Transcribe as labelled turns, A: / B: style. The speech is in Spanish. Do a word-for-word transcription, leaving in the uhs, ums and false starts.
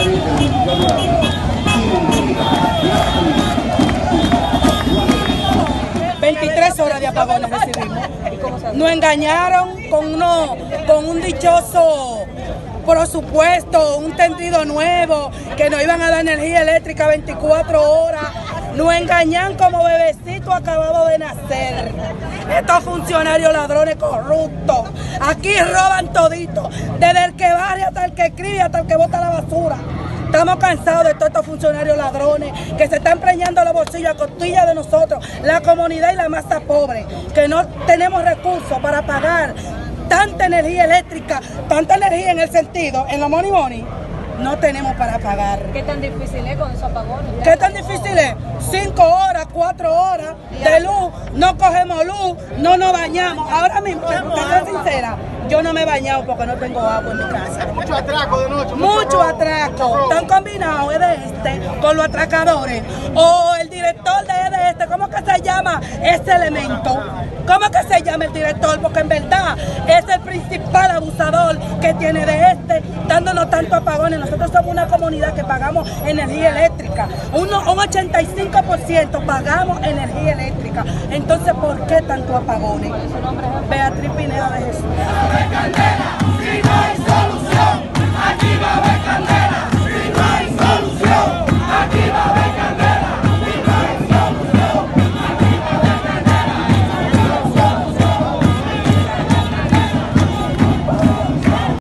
A: veintitrés horas de apagones recibimos. Nos engañaron con, uno, con un dichoso presupuesto, un tendido nuevo, que nos iban a dar energía eléctrica veinticuatro horas. Nos engañan como bebecitos acabados de nacer. Estos funcionarios ladrones corruptos. Aquí roban todito. Desde el que barre hasta el que escribe, hasta el que bota la basura. Estamos cansados de todos estos funcionarios ladrones que se están preñando los bolsillos a costillas de nosotros, la comunidad y la masa pobre, que no tenemos recursos para pagar tanta energía eléctrica, tanta energía en el sentido, en los money money, no tenemos para pagar.
B: ¿Qué tan difícil es con esos apagones?
A: ¿Qué tan difícil es? Cinco horas, cuatro horas de luz, no cogemos luz, no nos bañamos. Ahora mismo, para ser sincera, yo no me he bañado porque no tengo agua en mi casa.
C: Mucho atraco de noche.
A: Mucho, mucho atraco. Están combinados E D Este con los atracadores. O el director de E D Este, ¿cómo que se llama ese elemento? ¿Cómo que se llama el director? Porque en verdad es el principal abusador que tiene de este, dándonos tanto apagones. Nosotros somos una comunidad que pagamos energía eléctrica. Un, un ochenta y cinco por ciento pagamos energía eléctrica. Entonces, ¿por qué tanto apagones? Beatriz Pineda de Jesús.
D: Si no hay solución, aquí va a haber candela.